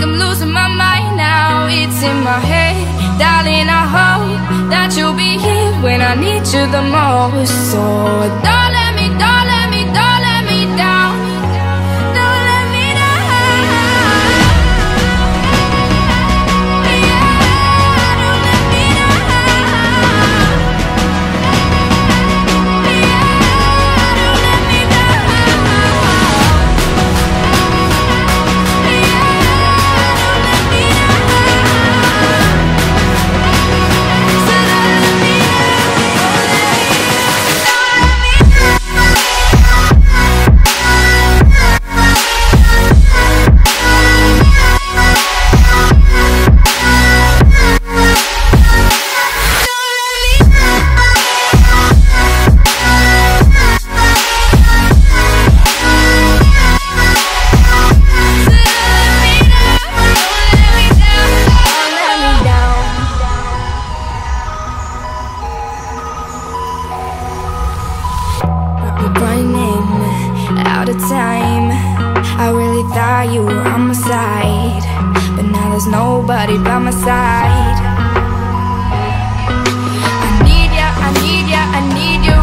I'm losing my mind now. It's in my head, darling, I hope that you'll be here when I need you the most. So don't let me, don't let me, don't let me down. Don't let me down. Yeah, don't let me down. Yeah, don't let me down. Running out of time, I really thought you were on my side, but now there's nobody by my side. I need ya, I need ya, I need you